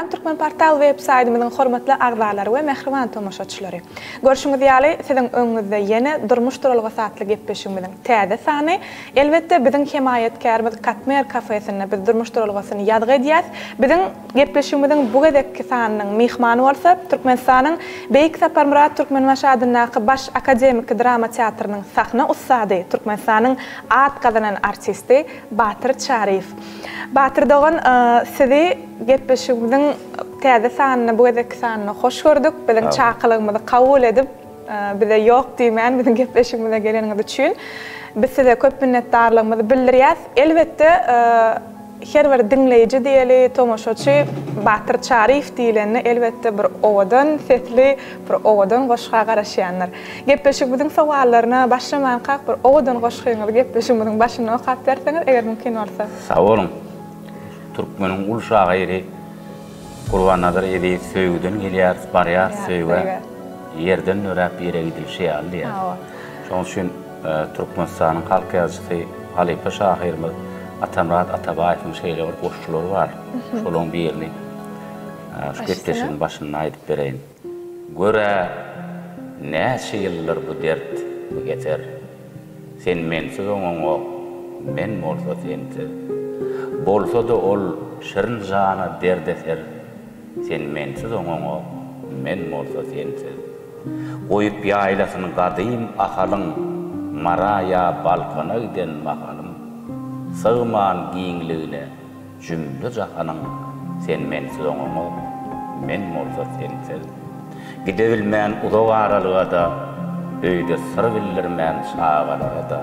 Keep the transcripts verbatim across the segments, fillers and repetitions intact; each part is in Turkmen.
Salam Türkmen Portal web-saytymyzyň hormatly agzalary we mehriban tomoşaçylary. Görüşüňiz ýaly siziň öňüňizde ýene durmuş turalgy satly gepleşigimiziň täze sany. Elbetde biziň himayetkärimiz Katmer kafesinde biz durmuş turalgysyny ýadga edýäs. Biziň gepleşigimiziň bu gedekki sanynyň mehmany bolsa Türkmenistanyň Beýik Saparmurat Türkmen Maşadynaky baş akademik drama teatrynyň sahna ustady, Türkmenistanyň at gazanan artisti Batyr Çarif. Batyr dogan sizi gepleşigimiziň täze sanyny bu gedekki sanyny hoş gördük. Biziň çaqylygymyzy kabul edip bize ýok diýmän biziň gepleşigimize geleniňiz üçin biz size köp minnetdarlygymyzy bildirýäs. Elbetde her bir dinleyici diýeli, tomoşaçy Batyr Çarif diýileni elbetde bir owadan sesli, bir owadan goşga garaşýanlar. Gepleşigimiziň sowallaryna başlamadan kaq bir owadan goşgaňyzy gepleşigimiziň başyna okap berseňiz eger mümkin bolsa. Sag bolun. Türkmeniň ulşagy ýeri Gurbanadyr edi söýgüden gelýär, barýar söýge. Yerden öräp ýere gidilşi ýaly. Şoň üçin Türkmenistanyň halk ýazgysy Halypa şahyrymyz Atamrat Atabaýewiň şeýle bir goşçulary bar. Şolaryň birini şu gepleşigiň başyna aýdyp bereýin. Göre näçe ýyllar bu dert bu geter. Sen mensiz oňaňa men bolsa sensiz. Bolsa da ol şirin jana derd eter. Sen mensiz oňaňa men bolsa sensiz. Goýup ýaýlasyny gadym akalyň maraya balkana giden makalym. Sığman giňligine jümle jahanyň sen mensiz oňaňa men bolsa sensiz. Gidebilmän uzak aralygada öýde syr bildirmän şagalarda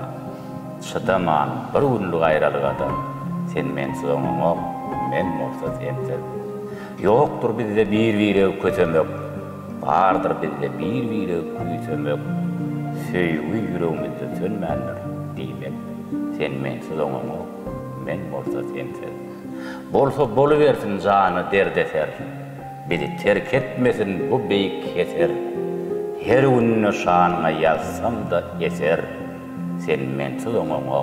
şydaman bir günlük aýralygada sen mensiz oňaňa men bolsa sensiz. Ýokdur bizde bir-biri kötemek, bardyr bizde bir-biri küýtemek. Söýgü ýüregimizde sönmändir diýmek. Sen mensiz oňaňa men bolsa sensiz. Bolsa bolubersin jany derd eter. Bizi terk etmesin bu beýik keser. Her gününe şanyňa ýazsam da eser. Sen mensiz oňaňa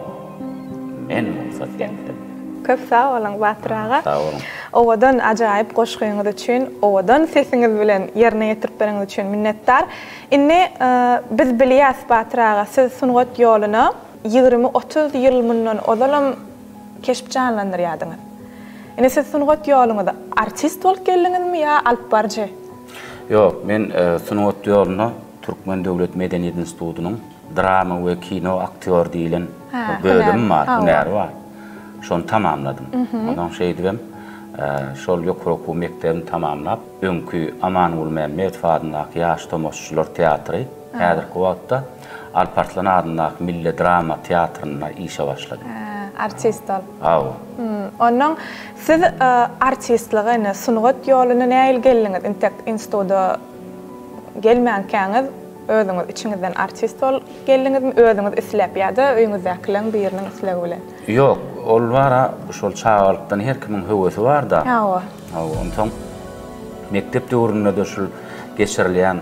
men bolsa sensiz. Köp sağ olun Batyr ağa. Sağ olun. Owadan ajaýyp goşgaňyz üçin, owadan sesiňiz bilen ýerine ýetirip bereniňiz üçin minnetdar. Indi biz bilýäs Batyr ağa, siz sungat ýolyny ýygrimi otuz ýyl mundan odalam keşip janlandyrýadyňyz. Indi siz sungat ýolyňyzda artist bolup geldiňizmi ýa alyp barjy? Ýok, men sungat ýolyny Türkmen Döwlet Medeniýet Institutynyň drama we kino aktyor diýilen bölüm bar, hünär bar. Şonu tamamladım. Ondan şey edibem, şol ýokroku mektebini tamamlap, öňkü Amanul Mehmet Fadynaky ýaş tomoşçular teatry, häzirki wagtda Alparslan adynaky Milli Drama Teatryna işe başladym. Artist ol. Awa. Ondan siz artistligyny, sungat ýolyny näil geldiňiz? Intek institutda gelmänkäňiz, özüňiz içiňizden artist ol geldiňizmi? Özüňiz isläp ýa-da öňüňizdekileň biriniň islegi bilen? Ýok, ol bara şol çağalykdan her kimiň höwesi bar da. Awa. Awa, ondan mektep döwründe de şol geçirilýän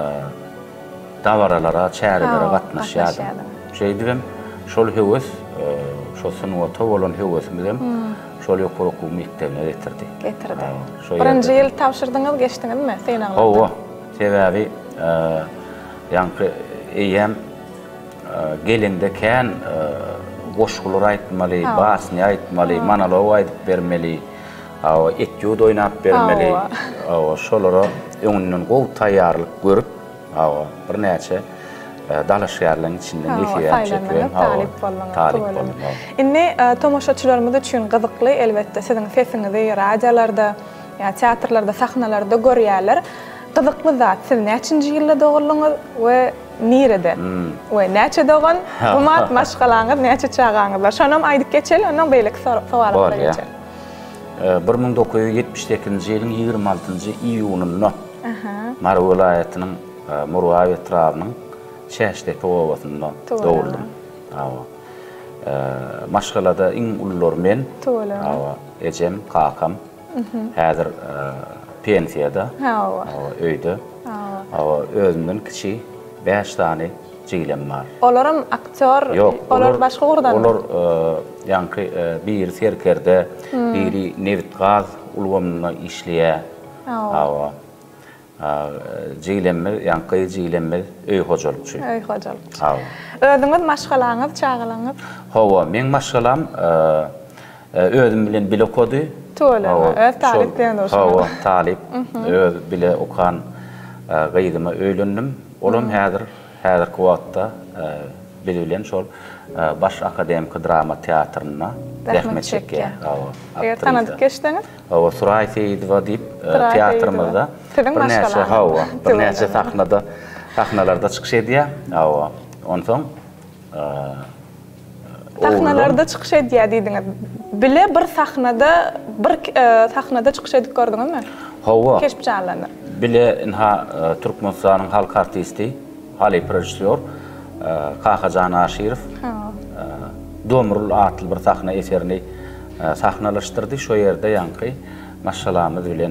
dawralara, çäreleri gatnaşýardym. Şey diýem, şol höwes, şol sunwata bolan höwesimiz şol ýokroku mektebine getirdi. Getirdi. Birinji ýyl tapşyrdyňyz, geçdiňizmi? Seňa. Owa, sebäbi ýa-ni eýem gelende kän goşgular aýtmaly, basny aýtmaly, monolog aýdyp bermeli, awa etýud oýnap bermeli. Awa şolara öňünden gowy taýýarlyk görüp, awa bir näçe dalaşýarlyň içinden ýeşeýän çekýän, talip bolan. Indi tomoşaçylarymyz üçin gyzykly elbetde siziň sesiňizi radiolarda, ýa teatrlarda, sahnalarda görýärler. Gyzykly zat, siz näçinji ýylda dogurlyňyz we nirede? We näçe dogan? Humat maşgalaňyz näçe çağaňyz bar? Şonam aýdyp geçeli, ondan beýleki sowalara geçelim. bir miň dokuz ýüz ýetmiş sekizinji ýylyň ýygrimi altynjy iýunyna Mar welaýatynyň Murwa etrawynyň Çäşdepe owasynda dogurdum. Awa. Maşgalada iň ullar men. Awa, ejem, kakam. Häzir pensiýada. Awa, öýde. Awa, özümden kiçi beş tane jiglem bar. Olaram aktör, olar başga gurdan. Olar ýanky bir serkerde, biri Nevit Gaz ulgamna işliye. Awa. Jilenmez, yankı jilenmez, öy hocalıkçı. Öy hocalıkçı. Awa. Özüňiz maşgalaňyz, çağılaňyz? Hawa, men maşgalam özüm bilen bile okody. Tolama, öz talip diýen oşa. Hawa, talip. Öz bile okan gaýdyma öýlendim. Olam häzir, häzirki wagtda bilen şol baş akademik drama teatrına rahmet çekýär. Eger tanadyp geçdiňiz? Hawa, Suray Seyidova diýip teatrymyzda bir näçe hawa, bir näçe sahnada, sahnalarda çykyş edýär. Hawa, onsoň sahnalarda çykyş edýär diýdiňiz. Bile bir sahnada, bir sahnada çykyş edip gördüňizmi? Hawa. Keşip çalandy. Bile inha Türkmenistanyň halk artisti, hali projisör Kahacan Aşirov Domrul atly bir sahna eserini sahnalaşdyrdy. Şo ýerde ýanky maşgalamyz bilen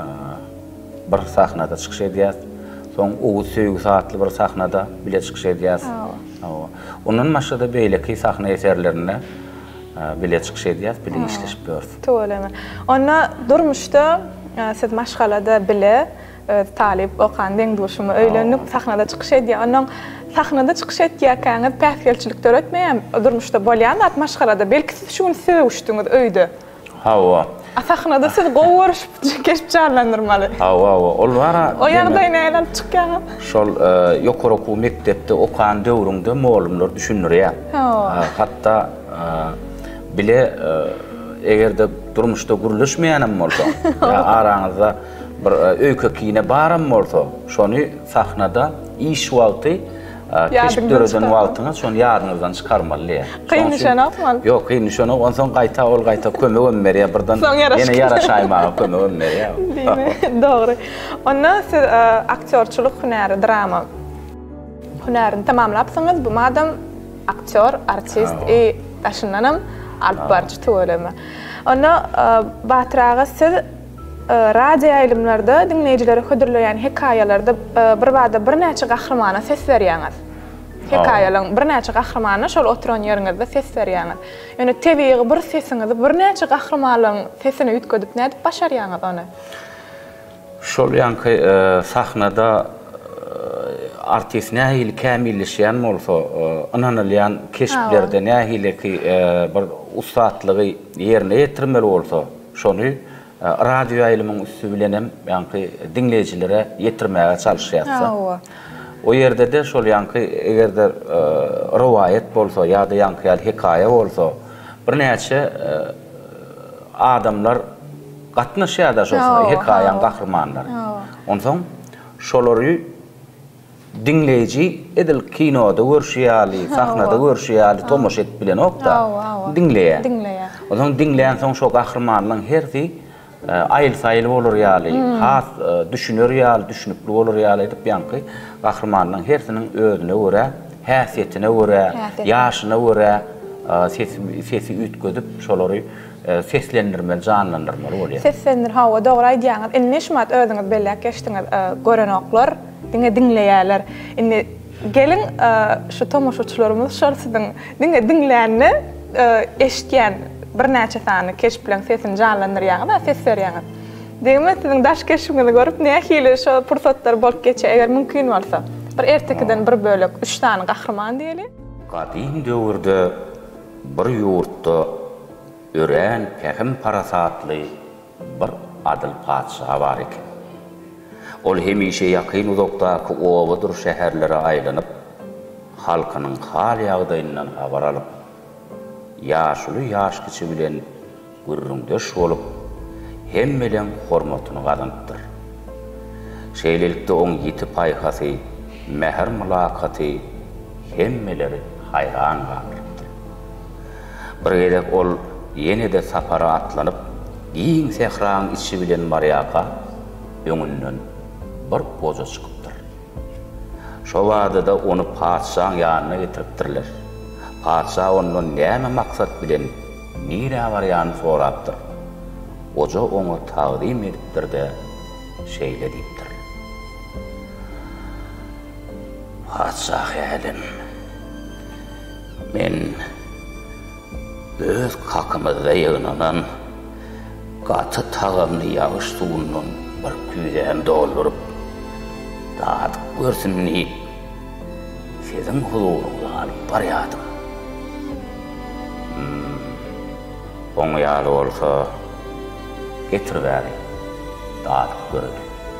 bir sahnada çykyş edýär. Soň o söýgü saatly bir sahnada bile çykyş edýär. Onun maşgada beýleki sahna eserlerine bile çykyş edýär, bile işleşip ýördi. Tolama. Ona durmuşda siz maşgalada bile talip okan deň duşumy öýlenip sahnada çykyş edýär. Onuň sahnada çykyş edýärkäňiz päsgelçilikler ötmeýär. Durmuşda bolýan at maşgalada belki siz şuny söwüşdiňiz öýde. Hawa. A sahnada siz gowuryşyp geçip çalandyrmaly. Hawa, hawa. Ol wara. O ýagdaý näle çykýan? Şol ýokary okuw mekdepde okan döwrüňde molumlar düşünürýär. Hatda bile egerde durmuşda guruluşmaýanym bolsa, ýa araňyzda bir öýkökine baram bolsa, şonu sahnada iş wagty keşip döreden wagtyňyz şonu ýadyňyzdan çykarmaly. Kynnyşanakmy? Ýok, kynnyşanak, onsoň gaýta ol gaýta kömegem berýär birden. Ýene ýaraşaýmagy kömegem berýär. Dogry. Onda siz aktyorçuluk hünäri, drama hünärini tamamlapsyňyz, bu madam aktyor, artist, e taşynanam alyp barjy tolama. Onda batraga siz radio ýaýlymlarda dinleýijilere hödürleýän hekaýalarda bir bada bir näçe gahrymana ses berýäňiz. Hekaýalaryň bir näçe gahrymana şol oturan ýeriňizde ses berýäňiz. Ýöne tebiği bir sesiňizi bir näçe gahrymanyň sesini üýtgedip nädip başarýaňyz ony? Şol ýanky sahnada artist nähili kämilleşýän bolsa, ananylýan keşiplerde nähileki bir ustatlygy ýerine ýetirmeli bolsa, şonu radio ýaýlymyň üstü bilenem ýanky dinleýijilere ýetirmäge çalışýarsa. O ýerde de şol ýanky egerde riwayet bolsa ýa-da ýanky hekaýe bolsa, bir näçe adamlar gatnaşýar da şol hekaýanyň gahrymandary. Onsoň şolary dinleyici edil kinoda görüşýärli, sahnada görüşýärli, tomoş etip bilen okda dinleýär. Dinleýär. Onuň dinleýän soň şo gahrymanyň hersi aýyl-saýyl bolar ýaly, has düşünür ýaly, düşünipli bolar ýaly edip ýanky gahrymanyň hersiniň özüne görä, häsiýetine görä, ýaşyna görä sesi üýtgedip şolary seslendirmeli, janlandyrmaly bolýar. Seslendir, hawa, dogry aýdýaňyz. Indi şumat özüňiz belläp geçdiňiz, görenoklar, diňe dinleýärler. Indi gelin şu tomoşaçylarymyz şol siziň diňe dinlänni eşitýän bir näçe sany keşip bilen sesini janlandyrýaňyz da ses berýäňiz. Diňme siziň daş keşiňizi görüp nähili şo pursatlar bolup geçe, eger mümkin bolsa. Bir ertekiden bir bölek üç tane gahrman diýeli. Gadym döwürde bir ýurtda ören pähim parasatly bir adyl padşah bar eken. Ol hemişe ýakyn uzakdaky owadyr şäherlere aýlanyp, halkynyň hal ýagdaýyndan habar alyp, ýaşuly ýaş kiçi bilen gürrüňdeş bolup, hemmeden hormatyny gazandyr. Şeýlelikde oň ýiti paýhasy, mehr mülakaty hemmeleri hayran galypdyr. Bir gerek ol ýene de sapara atlanyp, giň sehraň içi bilen marýaka öňünden bir boza çykypdyr. Şo wagtda onu padşahyň ýanyna getiripdirler. Padşah ondan näme maksat bilen nire barýany sorapdyr. Oja onu taqdim edipdir de şeýle diýipdir. Padşah elim, men öz kakymyzda ýygnanan Gatı tağamlı yağış suğundan bir küzem doldurup dağıtıp görsün deyip sizin huzurunuzda alıp baryadım. Hmm. Onu yağlı olsa getir veri, dağıtıp gördüm.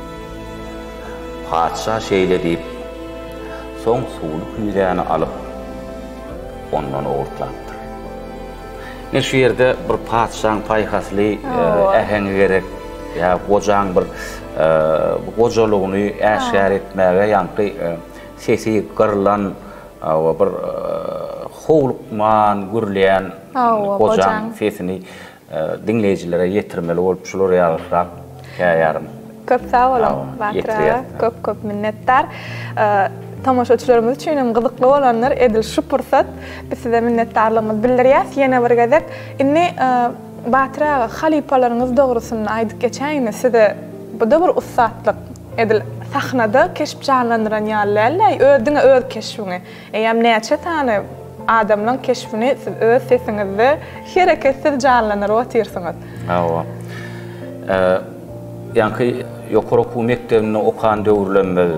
Padişah şeyle deyip son suğulu küzemi alıp ondan ortlattı. Ne şu yerde bir padişahın payhaslı eheni gerek, ya kocan bir kocaluğunu eşkar etmeye, yankı sesi kırılan bir hoğlukman, gürleyen kocan sesini dinleyicilere yetirmeli olup şular yarışak yarım. Köp sağ olun, Batıra, köp köp minnettar. Tamaşaçılarımız için hem gıdıklı olanlar edil şu fırsat biz size minnettarlığımız bildiriyaz. Yine bir gezek. İnni Batıra halipalarınız doğrusunu aydık geçen size bu da bir ustatlık edil sahnada keşif canlandıran yerlerle ödüne öd keşfini. Eğer neçe tane adamın keşfini siz öz sesinizde hareketsiz canlanır otursunuz. Evet. Yani yukarı oku mektebini okan dövrlenmeli.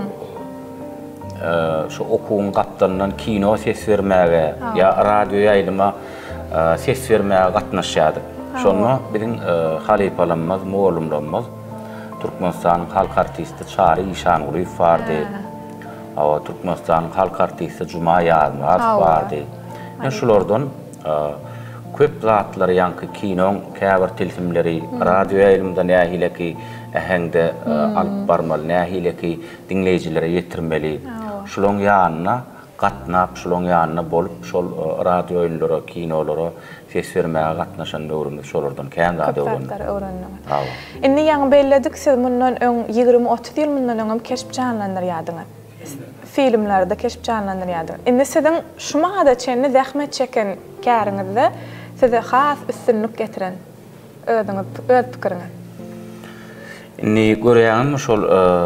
Şu okuğun kaptanından kino ses vermeye ya radyo yayılıma ses vermeye katnaşadık. Şonma bizim halipalanmaz, muğulumlanmaz. Türkmenistan'ın halk artisti Çağrı İşanğulu vardı. Türkmenistan'ın halk artisti Cuma Yazmaz vardı. Şulardan köp zatları yankı kinon, kəbir tilsimleri, radyo yayılımda nəhile ki ehende alıp barmalı, nəhile ki dinleyicilere yetirmeli. Şulon yanına katnap, şulon yanına bolup şol radyo oyunları, kinoları ses vermeye katnaşan dövrümde şolardan kən radyo öğrenmeli. Inni yani belledik siz bundan yigirmi otuz yıl bundan öňem keşif canlanır yadına. Filmlerde keşif canlanır yadına. Inni sizin şuma da çenni zahmet çeken kârinizde size has üstünlük getiren ödüňiz, öz pikiriňiz. Inni görýäňim şol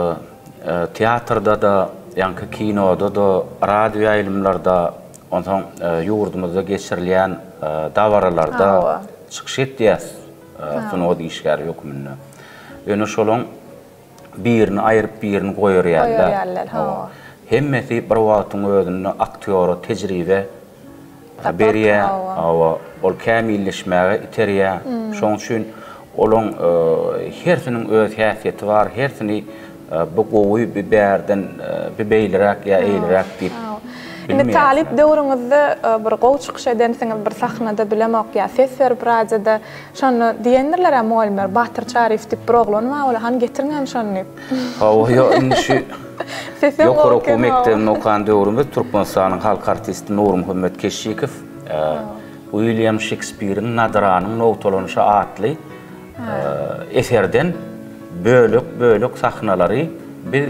teatrda da, yankı kinoda da, radyo yayılımlarda, ondan yurdumuzda geçirilýän davaralarda çykyş etdiýäs. Şonu o işgär ýokmunda. Ýöne şolun birini aýryp birini goýar ýaly. Hemmesi bir wagtyň özüne aktýor, tejribe beriye, ol kämilleşmäge iterýär. Şoň üçin olan hersiniň öz häsiýeti bar, hersini bu gowy bir bärden bir beýleräk ýa eýleräk diýip. Indi talip döwrüňizde bir gowy çykyş edensiňiz, bir sahnada bilemek ýa ses berip radioda şonu diýenlerler muallimler Batyr Çarif diýip bir oglan bar, ola han getirňän şonu. Hawa ýa indi şu Yukarı oku mektebini okan dövrümde Türkmenistan'ın halk artisti Nur Muhammed Keşikow, William Shakespeare'in Nadra'nın notalanışı adlı eserden bölük bölük sahnaları bir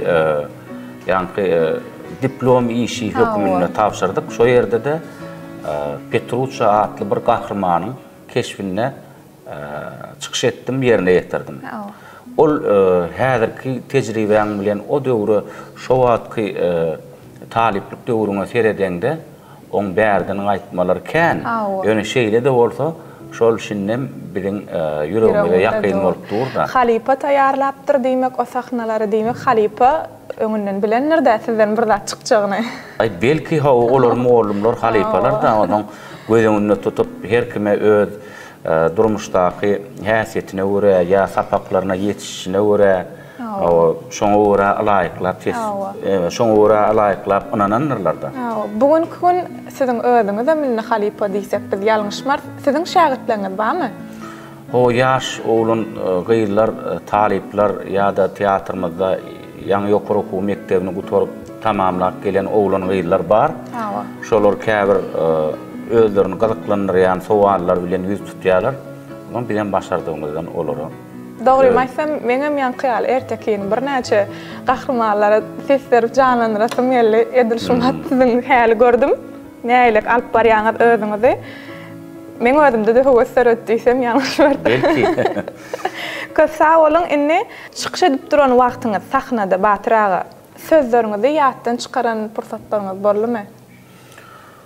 yankı diplom işi hükümünde tavşırdık. Şu yerde de Petruccia adlı bir kahramanın keşfine çıkış ettim, yerine getirdim. Ol häzirki tejribeň bilen o döwre şo wagtky taliplik döwrüňe seredende oň bärden aýtmalary kän. Ýöne şeýle de bolsa şol şinnem biziň ýüregimize ýakyn bolup durdy. Halipa taýýarlapdyr diýmek, o sahnalary diýmek halipa öňünden bilenler-de sizden bir zat çykjagyny. Ay belki ha olar muallimler halipalar da onuň gözüňde tutup her kime öz durmuşdaky häsiýetine görä ýa sapaklaryna ýetişişine görä, şoňa görä alaýyklap, şoňa görä alaýyklap anananlarlar da. Bugün gün siziň öýüňizde minne halipa diýsek biz ýalňyşmar, siziň şagirdleriňiz barmy? O ýaş oğlun gyýylar, talipler ýa-da teatrymyzda ýaňy ýokary okuw mektebini guturup tamamlap gelen oğlan gyýylar bar. Şolar käbir özlerini gazıklandırýan sowaller bilen ýüz tutýarlar. Onu bilen başardığımızdan olur. Doğru, maysam meňem ýankyal ertekin bir näçe gahrymanlara ses berip canlandyrasym geldi. Edil şumat siziň häli gördüm. Näýlik alyp barýaňyz özüňizi. Men özümde de höwesler ötdiysem ýalňyş berdi. Belki. Köp sağ olun. Inni çykyş edip duran wagtyňyz sahnada batyraga sözleriňizi ýatdan çykaran pursatlaryňyz boldymy?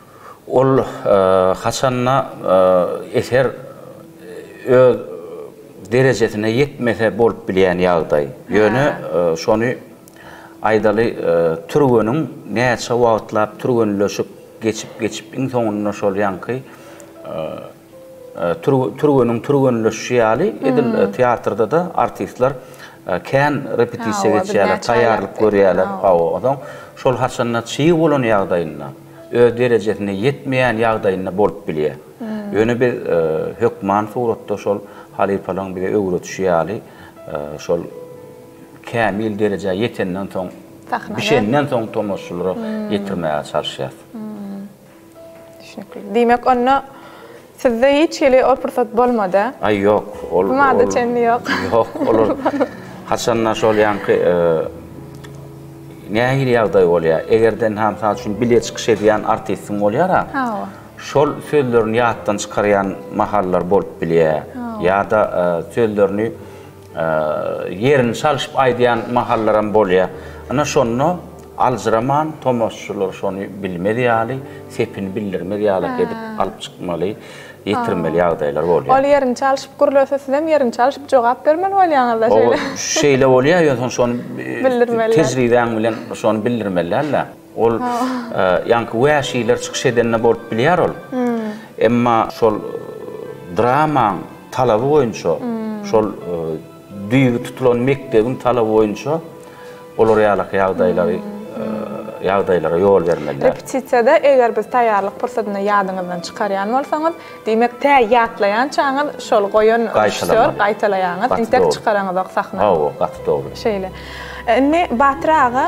Ol haçanna eser öz derejesine yetmese bolup bilen ýagdaý. Ýöne şonu aýdaly türgünün näçe wagtlap türgünleşip geçip geçip iň soňunda şol ýanky türgünün türgünleşýi ýaly edil teatrda da artistler kän repetisiýa geçýärler, taýýarlyk görýärler. Odan şol haçanna çyý bolan ýagdaýynda öz derejesine yetmeýän ýagdaýynda bolup bilýär. Ýöne bir hökman suratda şol halifalyň bir öwretişi ýaly şol kämil derejä yetenden soň bir şeyden soň tomoşulary ýetirmäge çalışýar. Düşünükli. Demek onu sizde hiç hele o fırsat bolmadı. Ay yok. Olmadı çenli yok. Yok olur. Haçanna şol ýanky nähili ýagdaý bolýar. Egerden hem sal üçin bilet çykyş edýän artistim bolýar-a. Şol sözlerini ýatdan çykarýan mahallar bolup bilýär. Ýa-da sözlerini yerini çalyşyp aýdýan mahallaram bolýar. Ana şonu alжыраман tomoşçular şonu bilmedi ýaly, sepini bildirmedi ýaly edip alyp çykmaly, ýetirmeli ýagdaýlar bolýar. Ol yerini çalyşyp gurulsa sizem yerini çalyşyp jogap bermeli bolýaňyzda şeýle. Şeýle bolýar, ýa-da şonu tejribeden bilen şonu bildirmeliler. Ol ýanky wäşiler çykyş edenne bolup bilýär ol. Emma şol drama talaby boýunça, şol düýgü tutulan mekdebiň talaby boýunça olar ýaly ýagdaýlary ýagdaýlara ýol bermeliler. Repetisiýada eger biz taýýarlyk pursatyny ýadyňyzdan çykarýan bolsaňyz, demek täýýatlaýan çaňyz şol goýun rejissor gaýtalaýaňyz, intek çykaraňyz sahna. Hawa, gatdy dogry. Şeýle. Indi Batyraga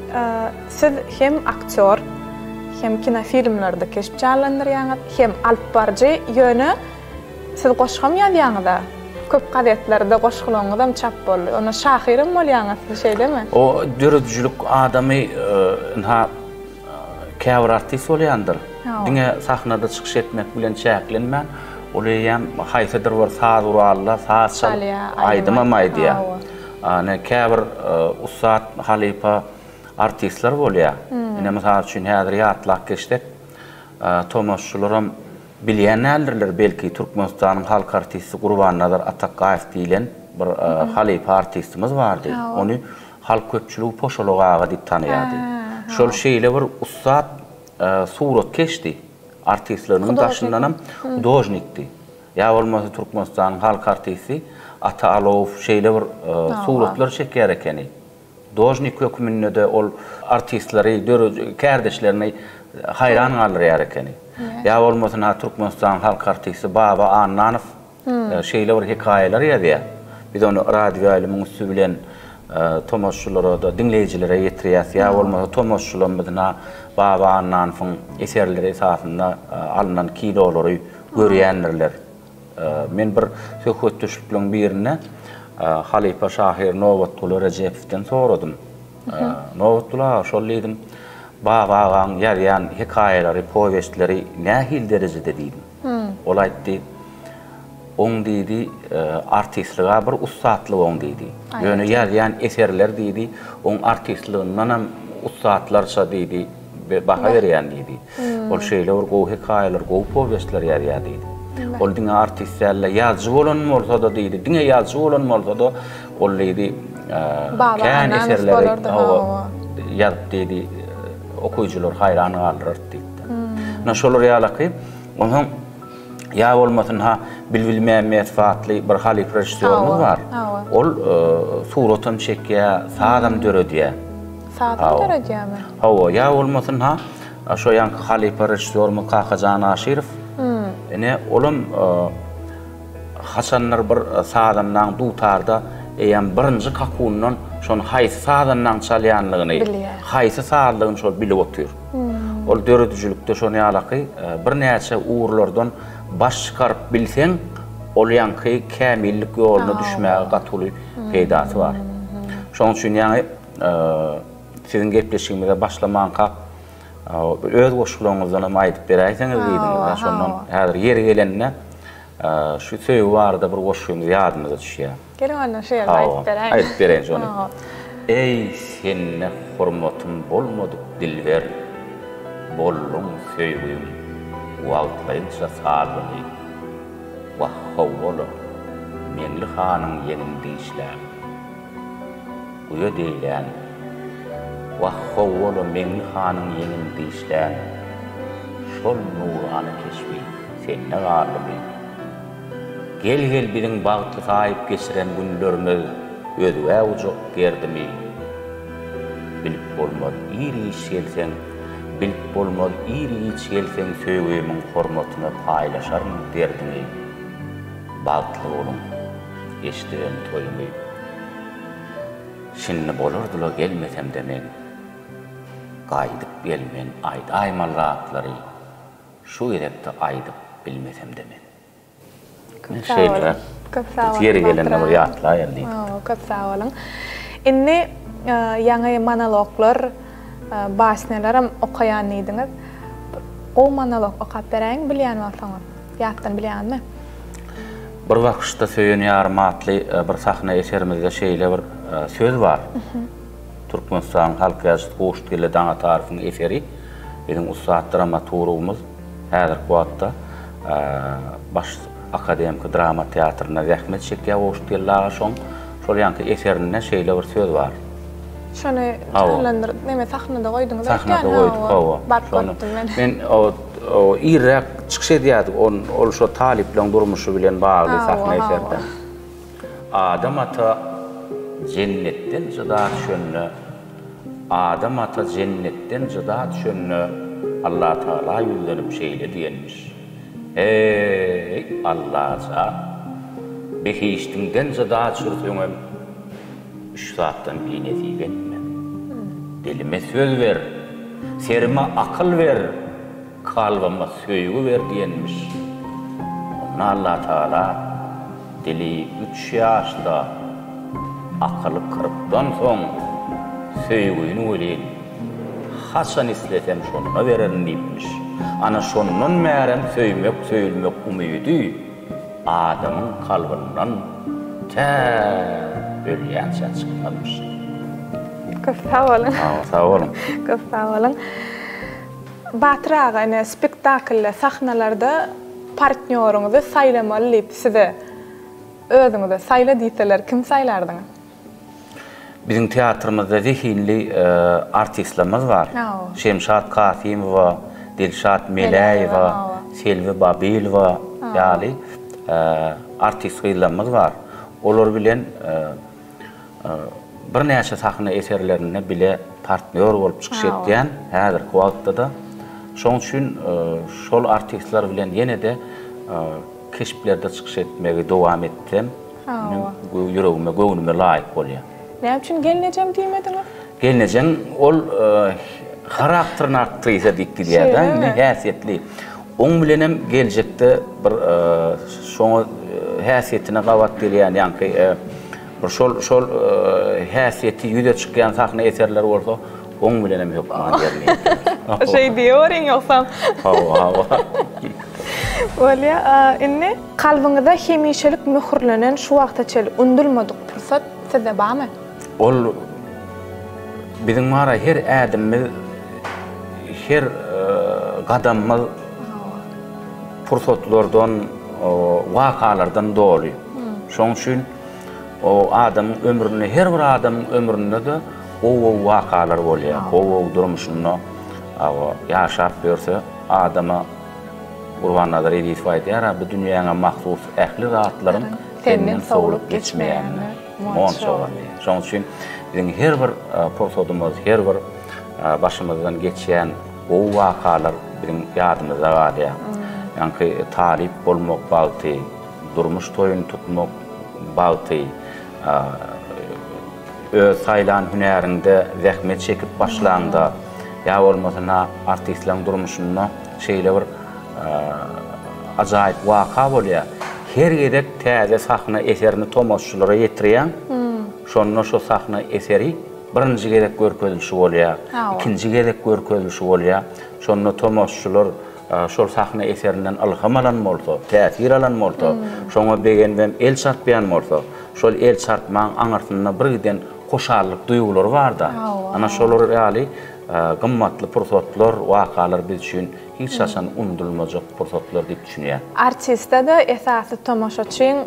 siz hem aktyor, hem kinofilmlerde keşip çalandyrýaňyz, hem alyp barjy ýöne siz goşgam ýazýaňyzda. Köp gazetlerde goşgulaňyzam çap boldy. Ona şahyrim bolýaňyz, şeýlemi? O dörüdjülük adamy ha käwir artist bolýandyr. Diňe sahnada çykyş etmek bilen çäklenmän, olaýam haýsydyr bir saz uralla, saz çal aýdymamaýdy. Ana käwir ustad halipa artistler bolýar. Ine mysal üçin häzir ýatlak geçdik. Tomoşçularam bilýänler belki Türkmenistanyň halk artisti Gurbannazer Atakaýew diýilen bir halipa artistimiz bardy. Onu halk köpçüligi poşologaga diýip tanýardy. Şol şeýle bir ustad surat keçdi. Artistleriň başyndanam hudojnikdi. Ya bolmasa Türkmenistanyň halk artisti Atalow şeýle bir suratlar çekýär ekeni. Dojnik hökmünde de ol artistleri, kardeşlerini hayran galýar ekeni. Ya bolmasa Türkmenistan halk artisti Baba Annanow şeýle bir hikaýeler ýazýar. Biz onu radio ýylymyň üstü bilen tomoşçulara da dinleýijilere ýetirýär. Ya bolmasa tomoşçularymyzna Baba Annanowyň eserleri esasında alınan kilolary görýänler. Men bir söhbet düşüpleň birine Halipa Şahir Nowatly Rejepowden soradym. Nowatly şol diýdim, Babagaň ýarýan hikaýeleri, powestleri nähil derejede diýdim. Ol aýtdy, oň diýdi, artistliga bir ustadlyk oň diýdi. Ýöne ýarýan eserler diýdi, oň artistliginden hem ustadlarça diýdi, baha berýän diýdi. Ol şeýle bir gowy hikaýeler, gowy powestler ýarýar diýdi. Ol diňe artistlerle ýazgy bolan bolsa da diýdi, diňe ýazgy bolan bolsa da ol diýdi, kän eserleri ýazyp diýdi, okuyucular hayran kalır diýdi. Na şolar ýalyky, onuň ýa bolmasyn ha bilbilmeýän fatly bir halipa rejissörümüz bar. Ol suratyn çekýär, sadam döredýär. Sadam döredýärmi? Hawa, ýa bolmasyn ha şo ýanky halipa rejissörümüz Kakajan Aşyrow. Ene olum haçanlar bir sadamdan dutarda eýen birinji kakundan şonu haýsy sadamdan çalýanlygyny, haýsy sadamdan şol bilip otur. Ol döredijlikde şonu ýalyky bir näçe uğurlardan baş çykaryp bilseň, ol ýanky kämillik ýoluna düşmäge gatyly peýdasy bar. Şonuň üçin ýani siziň gepleşigimize başlamanka öz goşgulaňyzdan aýdyp beräýsiňiz diýdim. Şondan häzir ýeri gelende şu söýü barda bir goşgumyz ýadymyza düşýär. Gelin onda şeýle aýdyp beräýin. Aýdyp beräýin şonu. Ey senne hormatym bolmady dilber, bollum söýgüm, wagtlaýynça sarlygy, wa hawla Mengli Hanın yeninde işler. Uyo deylen, vahhovolu Mengli Hanın yeninde işler. Şol nuranı keşfi, senne garlıbı. Gel gel birin bağıtlı sahip geçiren günlerimiz ödüve ucuk gerdimi. Bilip bolmadı iri iş gelsen, bilip bolmadı iri iş gelsen söyleyemimin hormatını paylaşarım derdimi. Bağıtlı olun, eştiren toyumu. Şimdi bolurdular gelmesem de men, qaydıp gelmen ayda aymal rahatları, şu edepte aydıp bilmesem de men. Şeyler, yeri gelenler yatla yerli. Köp sağ olun. Inni yanı monologlar, bahsnelerim okuyan neydiniz? O monolog okap bereng bilýän bolsaňyz, ýatdan bilýänmi? Bir wagtda söýen ýarmatly bir sahna eserimizde şeýle bir söz bar. Türkmenistan halk ýazyşy Goştgele daňa taryfyň eseri. Bizim ustad dramaturgumyz häzir bu wagtda baş akademik drama teatrına zähmet çekýär Goştgele şoň şol ýanky eserinde şeýle bir söz bar. Şonu çalandyr, näme sahnada goýduňyz? Sahnada goýduk. Men o o irrak çykyş edýärdi. On ol şo talip bilen durmuşy bilen bagly sahna eserde. Adam ata cennetten jyda düşenni. Adam ata cennetten jyda düşenni. Allah Taala ýüzlenip şeýle diýenmiş. Ey Allah'a behiştinden jyda çyrtyňam. Üç saatdan bir netigenme. Dilime söz ver, serime akıl ver, kalbama söýgü ver diýenmiş. Onu Allah Taala dili üç ýaşda akaly kırpdan soň söýgüni welin haçan isletem şonu beren diýmiş. Ana şonundan märem söýmek, söýülmek umydy adamyň kalbyndan tä bölýän çykypdyr. Köp sağ olun. Sağ olun. Köp sağ olun. Batyraga ene spektakl sahnalarda partnyoruňyzy saýlamaly diýip size özüňize saýla diýseler kim saýlardyňyz? Bizim teatrymyzda zehinli artistlerimiz var. Şemşat Kasimowa, Dilşat Melaýewa, Selvi Babilowa ýaly artistlerimiz var. Olar bilen bir näçe sahna eserlerine bile partnyor bolup çykyş etýän häzir bu wagtda da şoň üçin şol artistler bilen ýene de keşplerde çykyş etmegi dowam etdim. Bu ýüregime, göwnüme laýyk bolýar. Näme üçin gelnejem diýmediňiz? Gelnejem ol karakterini artdyrýsa dikdirýär-de, häsiýetli. Oň bilen hem geljekde bir şoňa häsiýetine gawat berýän ýanky bir şol şol häsiýeti ýüze çykýan sahna eserler bolsa, oň bilen hem hukman berýär. Şey diýoryň ýoksam. Hawa, hawa. Bolýa, inni kalbyňyzda hemişelik möhürlenen şu wagtaçal undulmadyk pursat size barmy? Ol bizim mara her adamyz her gadamyz pursatlardan, wakalardan doly. Şoň üçin o adam ömrüne, her bir adam ömründe de o wakalar bolýar. O durmuşyny ýaşap berse adama Gurbannadyr edip aýdýar, bu dünýäňe mahsus ähli rahatlaryň senden sowlup geçmeýänler. Monşolar. Şoň üçin bizim her bir pursatymyz, her bir başymyzdan geçýän o wakalar bizim ýadymyzda galýar. Ýanky talip bolmak bagty, durmuş toyun tutmak bagty, öz saýlan hünärinde zähmet çekip başlanda, ýa bolmasa artistleriň durmuşynda şeýle bir ajaýyp waka bolýar. Her gedek täze sahna eserini tomoşçulara ýetirýän, şonda şo sahna eseri birinji gedek görkezilşi bolýar, ikinji gedek görkezilşi bolýar. Şonda tomoşçular şol sahna eserinden ilham alan bolsa, täsir alan bolsa, şoňa begenben el çarpýan bolsa, şol el çarpmaň aňartynda bir giden hoşallyk duýgulary bar-da. Ana şolar ýaly gymmatly pursatlar, wakalar biz üçin hiç haçan unutulmajak pursatlar diýip düşünýär. Artistda da esasy tomoşaçyň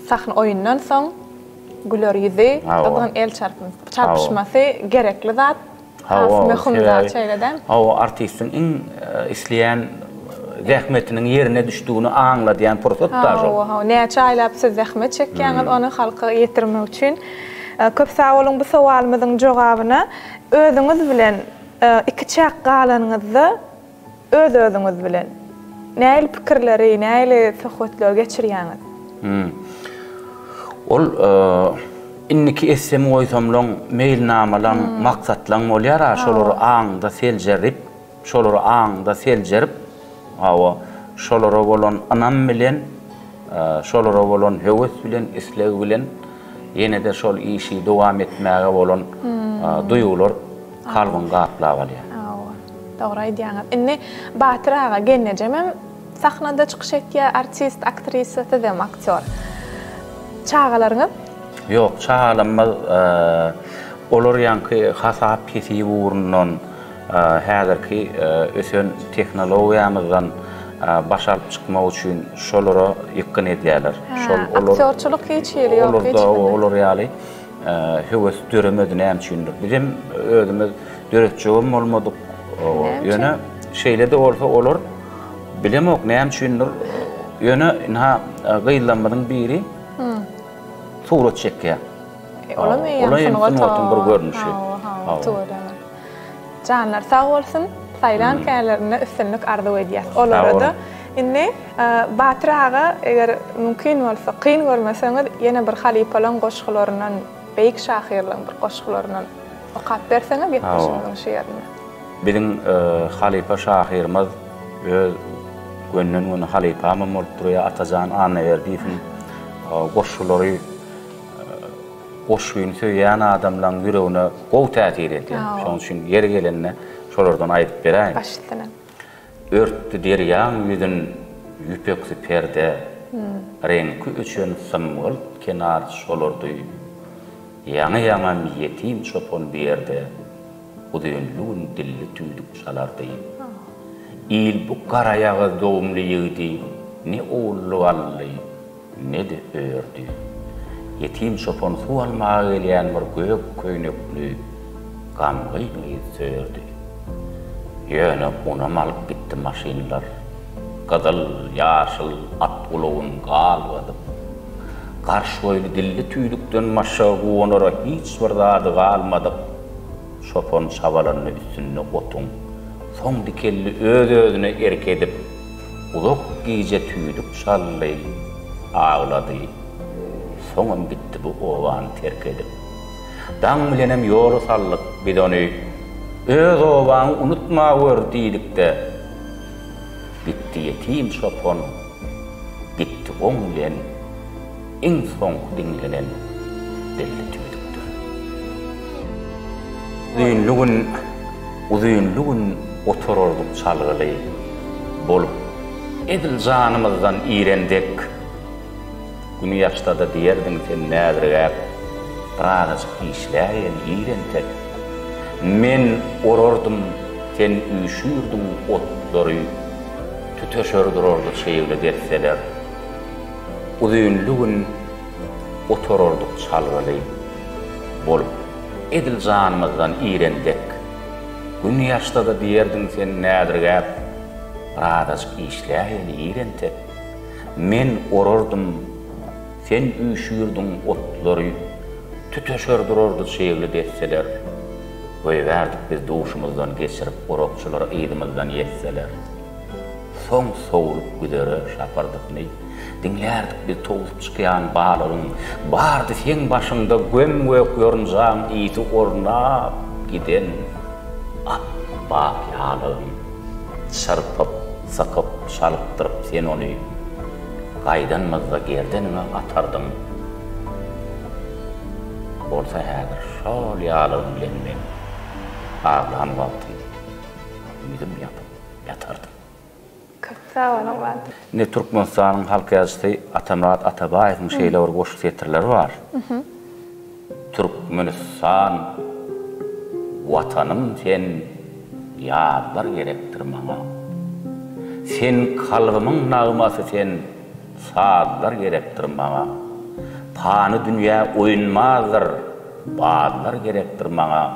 sahne oyundan soň güler yüzi, odan el çarpışması gerekli zat. Hawa mühim zat şeýleden. Hawa artistin iň isleýän zähmetiniň ýerine düşdüğünü aňlaýan pursat da jok. Hawa näçe aýlap siz zähmet çekýäňiz onu halka ýetirmek üçin. Köp sag bolun bu sowalymyzyň jogabyna özüňiz bilen iki çaq galanyňyzdy öz özüňiz bilen näil pikirleri, näil söhbetler geçirýäňiz? Hmm. Ol inniki essem goýsamlaň mailnamalan maksatlaň bolýar, şolary aňda seljerip, şolary aňda seljerip, hawa şolara bolan anam bilen, şolara bolan höwes bilen, isleg bilen ýene-de şol işi dowam etmäge bolan duýgular kalbyň gaplap alýar. Dogry aýdýaňyz. Inni Batyr aga genejemem sahnada çykyş etýär, artist, aktrisa, tedem aktyor. Çağalaryňyz? Yok, çağalanmaz. Olar ýanky hasap kesi uğrundan häzirki ösen teknologiýamyzdan başaryp çykmak üçin şolara ýykyn edýärler. Şol aktyorçuluk hiç ýeri ýok, hiç. Olar ýaly höwes döremedi näme üçindir. Bizim özümiz döretjegim bolmadyk. Ýöne şeýlede bolsa olar bilemok näme üçindir. Ýöne ha gıýlanmadyň biri surat çekýär. Olamy ýa-da bir görnüşi. Canlar sağ bolsun. Saýlan kälerini üstünlük arzu edýär. Olarda inni Batyr aga eger mümkin bolsa, kyn görmeseňiz ýene bir halipalan goşgullaryndan, beýik şahyrlaryň bir goşgullaryndan okap berseňiz ýetmişiň şeýerine. Biziň halipa şahyrymyz öz gönlüň onu halipamy bolupdurýar, Atajan Anneberdiýewiň goşgulary goşgyn söýýän adamlaryň ýüregine gow täsir edýär. Şoň üçin ýeri gelende şolardan aýdyp beräýin. Başlygyna. Örtdi derýän ýüzün ýüpekli perde, reňki üçin symyl kenar şolardy. Ýaňy-ýaňy ýetim çopon berde, udyňlyň dilli tüýdük çalardy. İl bu garayagy dowumly ýygy, ne oğully wally, ne de ördü. Yetim çopon su almağa gelýän bir gök köýnekli gamgy söýerdi. Ýöne ona malyp gitdi maşinlar. Gazyl, ýaşyl at ulawyn galwadyp. Garşy boýly dilli tüýdükden maşa gonora hiç bir zady galmadyp. Çopon çabalanyny üstüne otun. Soň dikelli öz özüne erkedip, ulak giýje tüýdük çally, ağlady. Soňam bitdi bu owany terk edip. Daň bilenem ýoly sallyk biz ony öz owany unutma gördiýikde. Gitti ýetim çopon, gitti oň bilen iň soň dinlenen dilli tüýdükdir. Uzyňlygyn, uzyňlygyn oturardyk çalgyly bolup, edil janymyzdan iýrendik. Günü ýaşda da diýerdiň sen nädirgäp, raňyz işläýän iýrentek. Men orardym, sen üýşürdiň otlary, tüteşerdürardy şeýle derseler. Uzyňlygyn oturardyk çalgyly bolup, edil janymyzdan iýrendik. Günü ýaşda da diýerdiň sen nädirgäp, raňyz işläýän iýrentek. Men orardym, sen üýşürdiň otlary, tüteşerdürardy şeýle derseler. Goýberdik biz duşumyzdan geçirip, orakçylara eýdimizden ýetseler. Soň sowurup güdere şapardykny, dinlärdik biz togup çykýan balaryň, bardy sen başyňda göm-gök ýorunjaň ýiti ornap giden appak ýalyň. Çarpyp, sakyp, şalypdyryp sen ony gaýdanmazda gerdenine atardyň. Bolsa häzir şol ýalyň bilen men ağlan wagty ümidim ýapyp ýatardym. Köpsa bolan. Ne Türkmenistanyň halk ýazgysy Atamrat Atabaýewiň şeýle bir goşuk ýetirleri bar. Türkmenistan watanım sen ýadlar gerekdir maňa. Sen kalbymyň nagmasy sen saatlar gerektir maňa. Sany dünya oyunmazdır, bağlar gerektir maňa.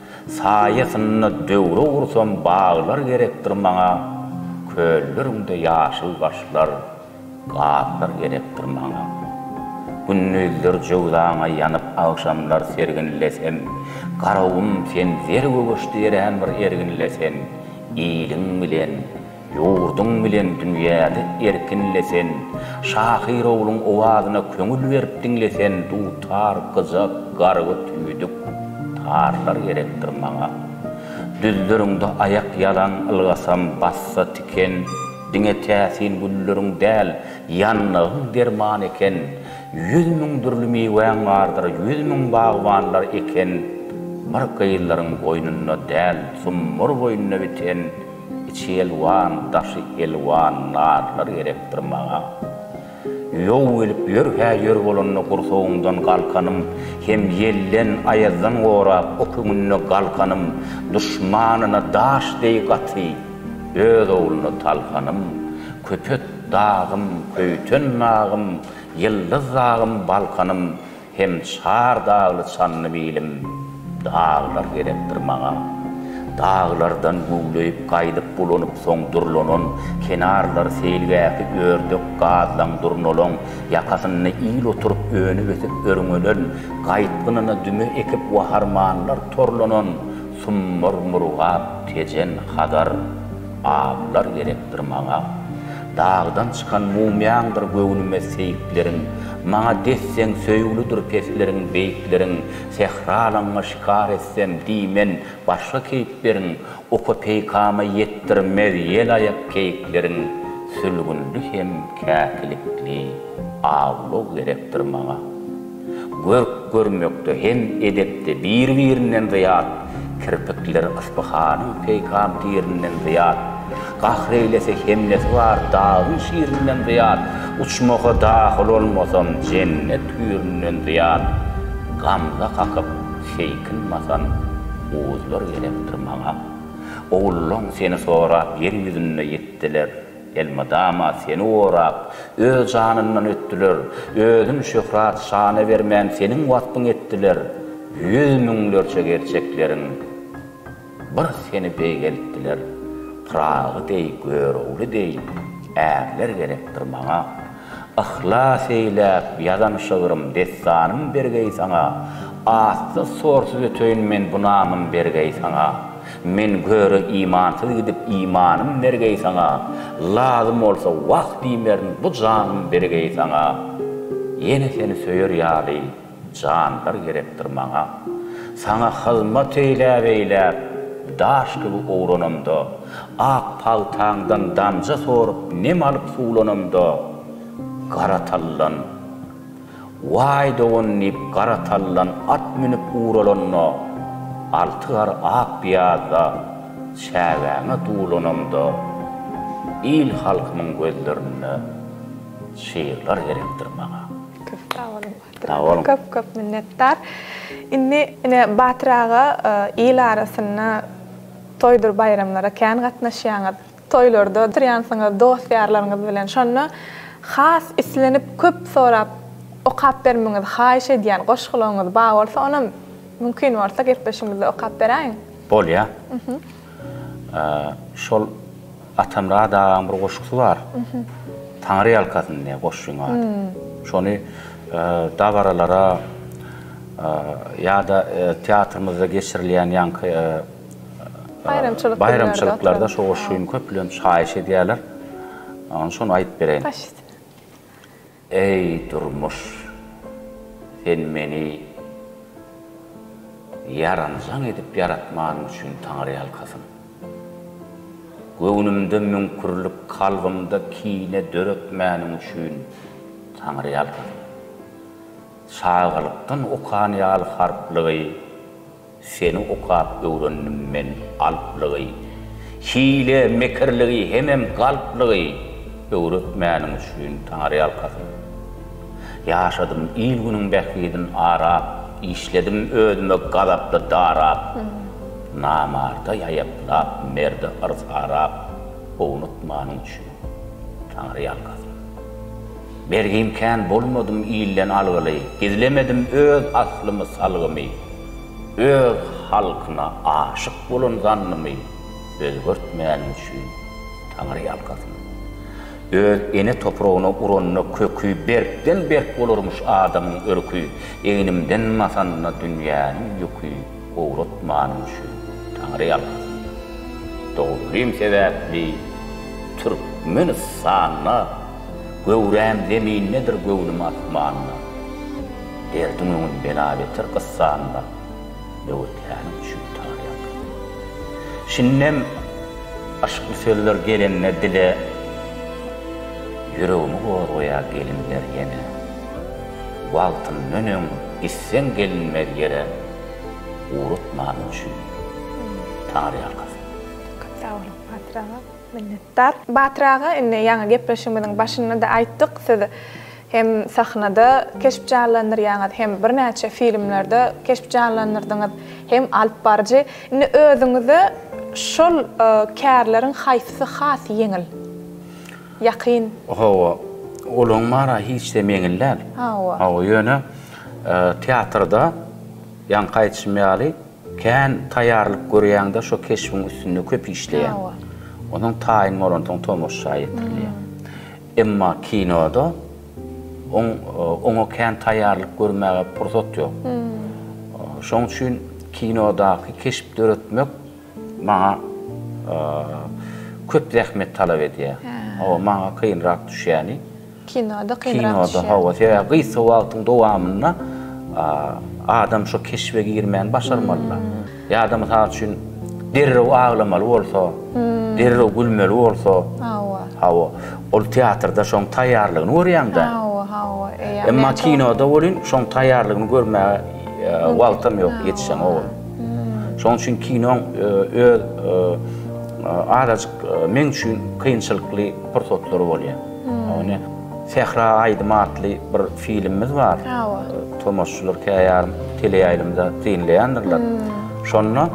Sayasını döwre ursam bağlar gerektir maňa. Kölleriňde ýaşyl başlar, gaplar gerektir maňa. Günnüzler jowdaňa ýanyp akşamlar serginlesem, garawym sen zerge göçdýären bir erginlesen, ýylyň bilen, ýurdun bilen dünýäde erkinlesen, şahyr ogluň owazyna köňül berip dinlesen, dutar gyzak gargy tüýdük tarlar gerektir maňa. Düzleriňde ayak yalan ılgasam bassa tiken, diňe täsin gülleriň däl, ýanlygyň derman eken, yüz müň dürli meýwäň bardyr, yüz müň bagwanlar eken, markaýyllaryň boýnuna däl, summur boýnuna biten, içi elwan, daşy elwan narlar gerektir maňa. Ýol gelip ýör häýer bolanyny gursoğundan galkanım, hem yellen ayazdan gorap okumunyna galkanım, düşmanyna daş deý gaty, öz ogluny talkanım, köpet dağım, köýten nağım, yıldız dağım balkanım, hem şar dağlı sanny bilim, dağlar gerektir maňa. Dağlardan guglayıp kaydıp bulunуp soň durlanan, kenarlar seýilgäki ördek gazlan durnalan, ýakasyny ýyl oturup öňü besip örüňelen, gaýtgynyna düme ekip waharmanlar torlanan, summur murgap tejen hadar ablar gerektir maňa. Dağdan çıkan mumyandır göwnüme seýikleriň, maňa desseň söýgülidir pesleriň beýikleriň, sehralaňa şikar etsem diýmen başga keýipleriň, oka peýkama ýetdirmez ýel ayak keýikleriň, sülgünli hem käkilikli awlug gerektir maňa. Görk görmekde hem edepde bir-birinden ziyat, kirpikler ysbahanyň peýkam tirininden ziyat, gahreylese hemlesi var dağın şiirinden ziyat, uçmağa dahil olmasam cennet hüyüründen ziyat, gamza kakıp şeykinmasan oğuzlar gerektir maňa. Oğullon seni sorap yeryüzüne yettiler, elmadama seni orap, öz canından öttüler, özün şöhrat şana vermän senin watpyň ettiler, yüz müňlerçe gerçeklerin bir seni beýgeltdiler. Prağı dey, görowly dey, ägler gerektir maňa. Ihlas eýläp ýazan şygyrym destanym bergey saňa, asly sorsuz öteýin men bu namym bergey saňa. Men göre imansyz gidip imanym bergey saňa, lazım bolsa wagt diýmerin bu janym bergey saňa. Ýene seni söýer ýaly janlar gerektir maňa. Saňa hyzmat eýläp eýläp daş gibi oğranamda, ak paltaňdan damja sorup nem alıp suwlanamda, gara tallan, vay dowunyp gara tallan at minip uğralanna, altı gar ak biyazda şäwäňe tuğlanamda, il halkymyň gözlerine şeýirler gerektir maňa. Köp köp minnettar. Indi ine batraga il arasyna toýdur bayramlara kän gatnaşýaňyz, toýlarda oturýansyňyz dostýarlaryňyz bilen şonu has islenip köp sorap okap bermeňiz haýyş edýän goşgulaňyz bar bolsa, ona mümkin bolsa gerpeşiňizde okap beräň. Bolýa. Şol atamra da bir goşgusy bar. Taňry ýalkasyny goşuň bar. Şonu davaralara ýa-da teatrymyzda geçirilýän ýanky bayramçylyk bayramçylyklarda şo goşuň köplen şaýyş edýärler. Onu şonu aýyp bereýin. Ey durmuş, sen meni yaranjaň edip yaratman üçin Taňry ýalkasyn. Göwnümde münkurlyk, kalbymda kine dörekmänim üçin Taňry ýalkasyn. Şaýgalykdan okan ýaly harplygy, seni okap öwrendim men alplygy. Hile, mekirligi, hemem galplygy öwretmänim üçin Taňry ýalkasyn. Ýaşadym il günüň bähgidin arap, işledim özüme gadaply darap. Namarda ýaýaplap, merde arsarap, unutmanyň üçin Taňry ýalkasyn. bergim kan bolmadım iýillen algyly, gizlemedim öz aslymı salgymy, öz halkyna aşyk bolan zannymy, özgörtmänim üçin Taňry ýalkasyn. Öz ene topragyna uranyna kökü berkden berk bolarmyş adamyň örkü, eňimden masanna dünýäniň ýükü owratmanym üçin Taňry ýalkasyn. Dogry sebäpli Türkmenistan Göwrem zeminnedir göwnüm asmanna. Derdiniň belabetir qyssanna. Döwetlänim şu taýyak. Şinnem aşky söýler gelenne dile yüreğimi goýa gelinler ýene. Wagtyn nönüm gissen gelinmer ýere urutmanym şu taýyak. Sağolun Batyraga. Minnettar. Batyraga indi ýa gepleşigimiň başynda da aýtdyk. Siz hem sahnada keşip canlandyrýaňyz, hem bir näçe filmlerde keşip canlandyrdyňyz, hem alyp barjy. Indi özüňizi şol kärleriň haýsy has ýeňil? Ýakyn. Hawa, olaň mara hiç de meňilläl. Hawa. Hawa ýöne teatrda ýan gaýtşmaýaly, kän taýýarlyk görýäňde şo keşipiň üstünde köp işleýär. Hawa. Onun tayin moronton tomoşa yetirliyor. Emma kinoda on onu kän taýýarlyk görmäge pursat ýok. Şoň üçin kinodaki keşip döretmek maňa köp zähmet talap edýär. O maňa kynrak düşýäni. Kinoda kynrak düşýär. Kinoda hawa ýa gysy wagtyň dowamyna adam şo keşipe girmän başarmaly. Ya adam taýdan üçin derrew aglamaly bolsa, derrew gülmeli bolsa, hawa. Hawa. Ol teatrda şoň taýýarlygyny görýäňde. Hawa, hawa. Emma kinoda bolin şoň taýýarlygyny görmäge wagtym ýok, ýetişen o. Şoň üçin kino öz adaçyk men üçin kynçylykly pursatlar bolýar. Ony Fehra Aydym adly bir filmimiz bar. Tomaşçylar käýär teleýaýlymda dinleýändirler. Şonda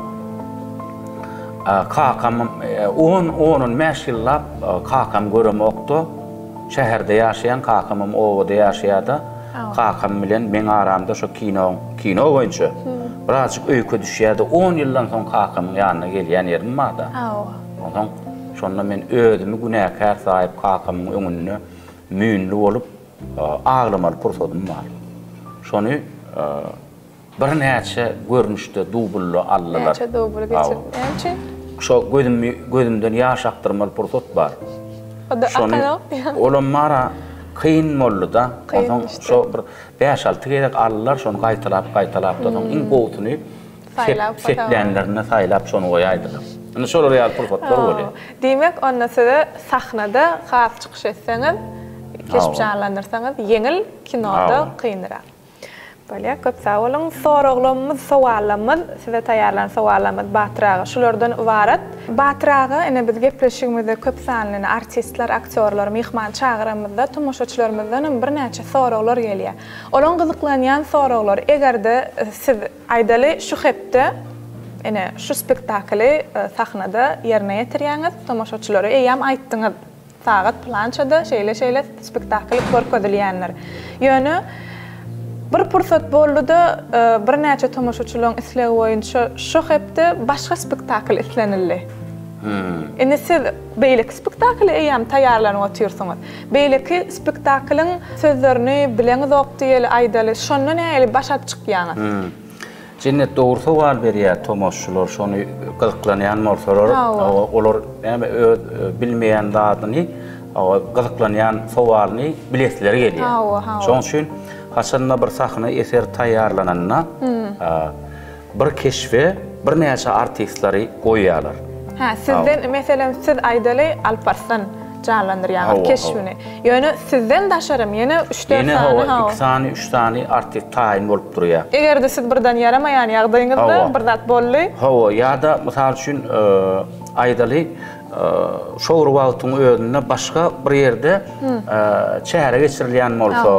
kakam on onun meşillap kakam göremokdy. Şäherde ýaşaýan kakamym owada ýaşaýardy. Kakam bilen men aramda şo kino kino boýunça birazjyk öýke düşýärdi. on ýyldan soň kakamyň ýanyna gelýän ýerim barda. Ondan şonda men özümi günäkär saýyp kakamyň öňünde müýnli bolup aglamaly pursatym bar. Şonu bir näçe görnüşde dubully allalar. Näçe dubul geçirýänçi? Şo gözüm gözümden ýaş aktyrmaly pursat bar. Şonu olam mara kyn boldy da. Ondan şo bir beş altı gerek allalar şonu gaýtalap gaýtalap da soň iň gowtuny seplenlerine saýlap şonu goýaýdylar. Ana şol real pursatlar bolýar. Demek onda size sahnada has çykyş etseňiz, keşip canlandyrsaňyz ýeňil, kinoda kynrak. Böyle köp sağ olun. Soraglarymyz, sowallarymyz, size taýýarlanan sowallarymyz Batyraga şulardan ibaret. Batyraga ene biz gepleşigimizde köp sanly artistler, aktyorlar, mehman çağıramyzda tomoşaçylarymyzdan bir näçe soraglar gelýär. Olaň gyzyklanýan soraglar egerde siz aýdaly şu hepde ene şu spektakly sahnada ýerine ýetirýäňiz, tomoşaçylara eýam aýtdyňyz. Sagat plançada şeýle şeýle spektakly görkezilýänler. Ýöne bir pursat boldy da bir näçe tomoşaçylaryň isleýi boýunça şu hepde başga spektakl islenildi. Hmm. Indi siz beýleki spektakly eýam taýýarlanyp oturýarsyňyz. Beýleki spektaklyň sözlerini bileňiz okdy ýeli aýdaly, şondan näle başa çykýaňyz? Hmm. Cennet dogry sowal berýär tomoşçylar, şonu gyzyklanýan bolsalar, olar näme bilmeýän zadyny, gyzyklanýan sowalyny bilesleri gelýär. Şoň üçin haçanda bir sahna eser taýýarlananna bir keşfe bir näçe artistlary goýýarlar. Ha, sizden meselem siz aýdaly Alparslan canlandyrýan keşfini. Ýöne sizden daşarym, ýene üç dört sany, ha. iki sany, üç sany artist taýin bolup durýar. Egerde siz birden yaramaýan ýagdaýyňyzda bir zat boldy. Hawa, ýa-da mysal üçin aýdaly şowr wagtyň özünde başga bir ýerde çähre geçirilýän bolsa,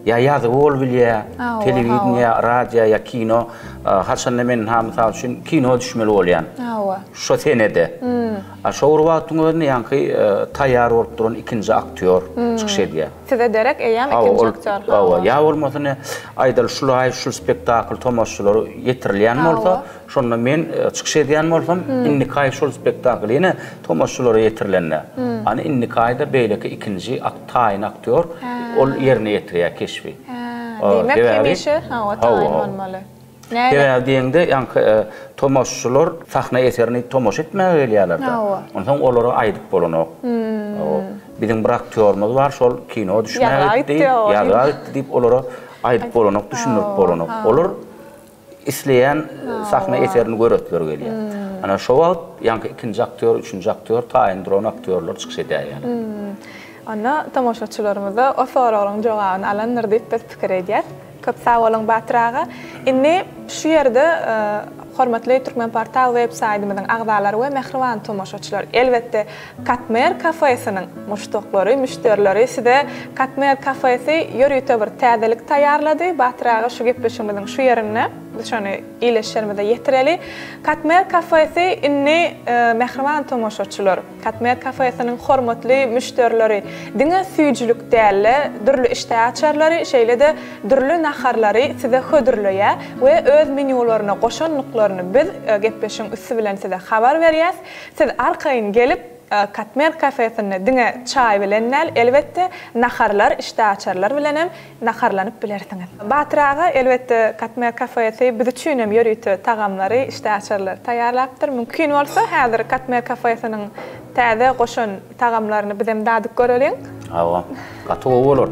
ya yazı ol bilye, televizyon ya radyo ya kino, haşan men ha misal üçün kino düşmeli olyan. Şu senede. Aşağı vaktinde yankı tayar olup duran ikinci aktör çıkışıyor diye. Size derek eyyam ikinci aktör. Ya olmasın aydal şulu ay şu spektakl tomaşçıları yetirilyen olsa, şonda men çıkışıyor diyen olsam, inni kay şu spektakl yine tomaşçıları yetirilenler. Hani inni kayda beyleki ikinci tayin aktör ol yerine yetiriyor keşfi. Demek kemişi ha tayin olmalı. Demek diyende yankı tomaşçılar sahne eserini tomaş etmeye geliyorlar da. Ondan onlara aydık bolunu. Bizim bir aktörümüz var, şol kino düşmeye gitti, yazığa gitti deyip onlara aydık bolunu, düşünüp bolunu. Olur isleyen sahne eserini görüntüler geliyor. Ana şu vakt yankı ikinci aktör, üçüncü aktör, tayin duran aktörler çıkış ediyor yani. Ana tamaşaçılarımıza o soruların cevabını alanlar deyip biz fikir ediyet. Köp sağ olun Batırağa. Inni şu yerde hormatly Türkmen Portal web-saytymyzyň agdalary we mehriban tomoşaçylar elbetde Katmer kafesynyň muşdoklary, müşterileri side Katmer kafesy ýörüýte bir täzelik taýýarlady. Batyraga şu gepleşmeden şu ýerine şonu ileşermede ýetireli. Katmer kafesy inni mehriban tomoşaçylar, Katmer kafesynyň hormatly müşterileri diňe süýjülük dälle, dürli işde açarlary, şeýle-de dürli naharlary size hödürleýär we öz menülaryna goşanlyklaryny biz gepleşiň üstü bilen size habar berýäs. Siz arkaýyn gelip Katmer kafesyne diňe çay bilenler elbette naharlar, işde açarlar bilen hem naharlanyp bilersiňiz. Batyraga elbette Katmer kafesy biz üçin hem ýörüýte tagamlary, işde açarlar taýýarlapdyr. Mümkin bolsa häzir Katmer kafesynyň täze goşan tagamlaryny biz hem dadyk göreliň. Hawa, gatow bolar.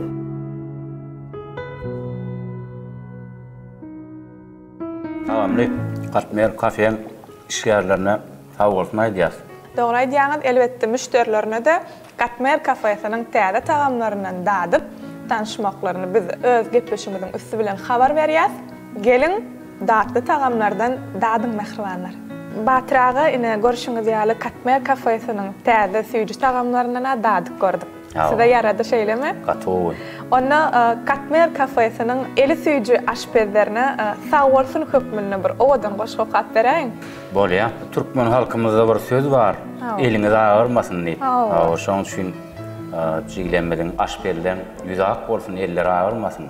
Tamamly. Katmer kafeň işgärlerine sag bolsun aýdýas. Doğru aýdýaňyz elbette müşterilerine de Katmer kafesynyň täze tagamlaryndan dadyp tanışmaklaryny biz öz gepleşigimiziň üstü bilen habar berýäs. Gelin datly tagamlardan dadyň mehribanlar. Batyraga ine görüşüňiz ýaly Katmer kafesynyň täze süýji tagamlaryndan dadyk gördük. Size yarada şeyleme? Gatow. Ona Katmer kafesynyň eli süýji aşpezlerine sağ bolsun hökmünde bir owadan goşga gat bereň. Bolýa, türkmen halkymyzda bir söz bar. Eliňiz ağarmasyn diýip. Hawa şoň üçin jigilenmeden aşpezden ýüzak bolsun, eller ağarmasyn.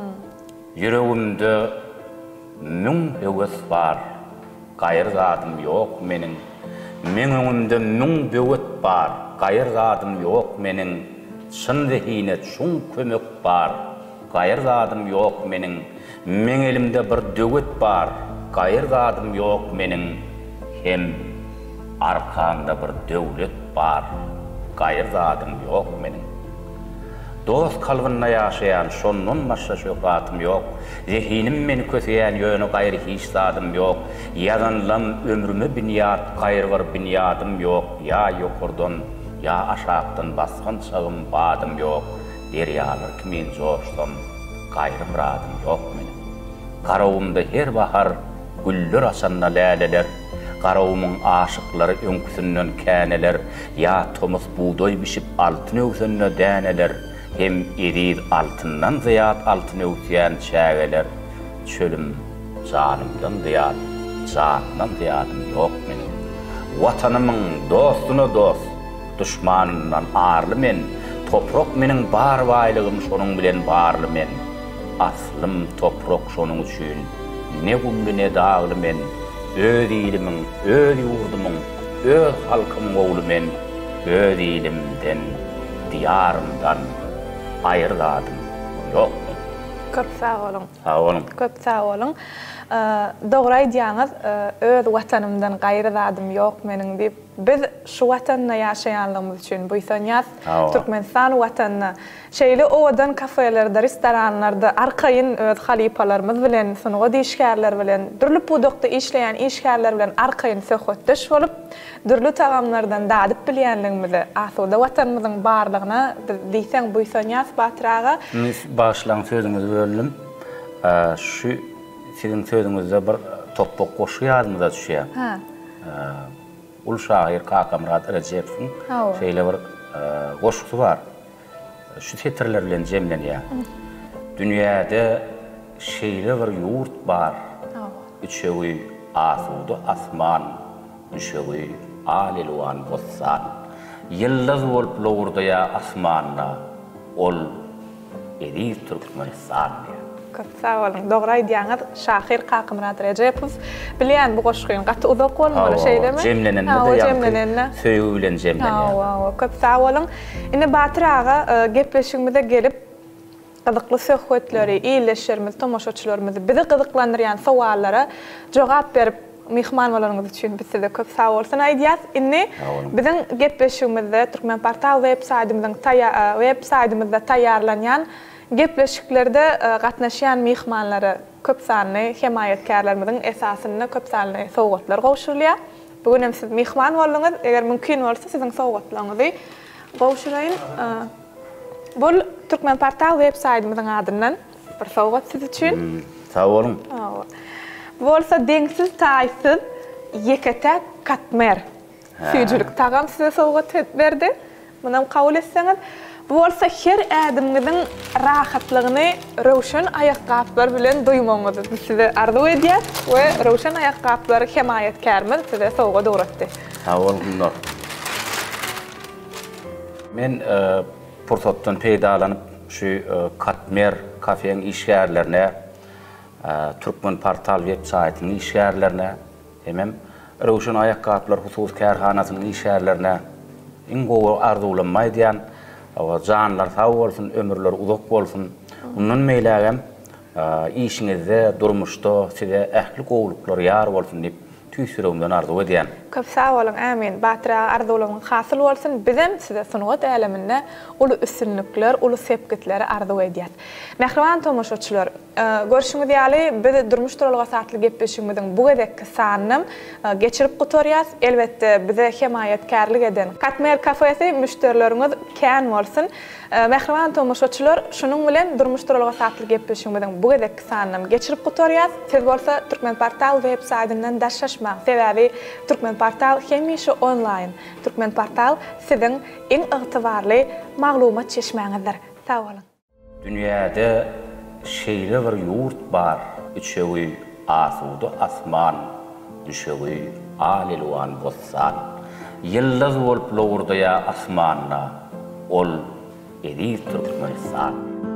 Ýüregimde müň höwes bar. Gaýr zatym ýok meniň. Meňeňimde müň böwet bar. Gaýr zatym ýok meniň. Şyn zehine şuň kömek bar. Gaýr zatym ýok meniň. Meň elimde bir döwet bar. Gaýr zatym ýok meniň. Hem arkamda bir döwlet bar. Gaýr zatym ýok meniň. Dost kalbyna ýaşaýan şondan başga şöhratym ýok. Zehinim meni köseýän ýöne gaýry hiç zatym ýok. Ýazanlam ömrüme binýat, gaýry bir binýatym ýok. Ya ýokurdan, ya aşakdan basgan çağım badym ýok. Derýalar kimin joşdum, gaýry muradym ýok meniň. Garawymda her bahar güller açanna läleler. Garawymyň aşyklary öňküsünden käneler. Ya tomuz buğdoy bişip altyn öwsünde däneler. Hem eriz altından ziyat altını ötüyen çägeler. Çölüm canımdan ziyat, canımdan ziyadım yok benim. Vatanımın dostuna dost, düşmanımdan ağırlı men. Toprak menin bar baylığım şonun bilen barlı men. Aslım toprak şonun üçün, ne gümlü ne dağlı men. Öz ilimin, öz yurdumun, öz halkımın oğlu men. Öz ilimden, diyarımdan ayrıladım yok. Köp sağ olun. Sağ olun. Köp sağ olun. Doğru aýdýaňyz, öz watanymdan gaýryladym ýok meniň diýip biz şu watanda ýaşaýanlygymyz üçin buýsanýas Türkmenistan watanyny şeýle owadan kafelerde, restoranlarda arkaýyn öz halipalarymyz bilen, soňra diýişgärler bilen, dürli pudokda işleýän işgärler bilen arkaýyn söhbetdeş bolup, dürli tagamlardan dadyp bilýänligimizi, asuda watanymyzyň barlygyna diýseň buýsanýas Batyraga. Başlaň sözüňizi böldüm. Şu sizin sözünüzde bir topuk koşu yazımıza düşüyor. Ul şair Kakamrat Recep'in şeyle bir koşusu var. Şu titrler bilen cemleniyor. Dünyada şeýle bir ýurt bar. Üçeği asudu asman, üçeği alilwan bossan. Yıldız bolup lowurdaýa asmanna, ol edi Türkmenistan. Köp sağ olun. Dogry aýdýaňyz Şahir Kakymrat Rejepow. Bilýän bu goşgyň gaty uzak bolmaly şeýlemi? Jemlenende de ýa-da söýgü bilen jemlenýär. Ha, köp sağ olun. Indi Batyr ağa gepleşigimize gelip gyzykly söhbetleri, iýleşýärmiz, tomoşaçylarymyzy bizi gyzyklandyrýan sowallara jogap berip mihman bolanyňyz üçin biz size köp sağ bolsun aýdýas. Indi biziň gepleşigimizde Türkmen Portal web saýtymyzyň web saýtymyzda taýýarlanýan gepleşiklerde gatnaşýan mihmanlary köp sanly hemaýetkarlarymyzyň esasyny köp sanly sowgatlar gowşurulýar. Bugün hem siz mihman boldyňyz, eger mümkin bolsa siziň sowgatlaryňyzy gowşuraýyn. Bu Türkmen Portal web saýtymyzyň adyndan bir sowgat siz üçin. Sağ olun. Bolsa deňsiz taýsyz ýekete katmer. Süýjülük tagam size sowgat berdi. Munam kabul etseňiz, bu bolsa her ädimiň rahatlygyny rowşan aýakgaplar bilen duýmagyňyzy biz size arzu edýär we rowşan aýakgaplary hemaýetkarymyz size sowgat öwretdi. Sağ olun. Men pursatdan peýdalanyp şu Katmer kafeň işgärlerine, Türkmen Portal web saýtynyň işgärlerine, hemem rowşan aýakgaplar husus kärhanasynyň işgärlerine iň gowy arzulanma edýän awa janlar sağ bolsun, ömürler uzak bolsun. Ondan meýlägem işiňizde, durmuşda size ähli gowluklar ýar bolsun diýip tüýsürümden arzu edýän. Köp sağ olun, amin. Batyr ağa arzularyň hasyl bolsun. Bizem size sunugat äleminde uly üstünlikler, uly sepkitleri arzu edýär. Mehriban tomoşaçylar, görüşüňiz ýaly biz durmuş turalga saatly gepleşigimiziň bu gedekki sanyny geçirip gutarýas. Elbetde bize hemaýetkarlyk eden Katmer kafesi müşterileriniz kän bolsun. Mehriban tomoşaçylar, şunuň bilen durmuş turalga saatly gepleşigimiziň bu gedekki sanyny geçirip gutarýas. Siz bolsa Türkmen Portal web saýtyndan daşlaşmak sebebi Türkmen Portal hemişe online. Türkmen Portal siziň iň ygtybarly maglumat çeşmeňizdir. Sağ olun. Dünyada şeýle bir ýurt bar. Üçeği asudu asman, düşeği alilwan bossan. Yıldız bolup lowurdaýa asmanna, ol edi Türkmenistan.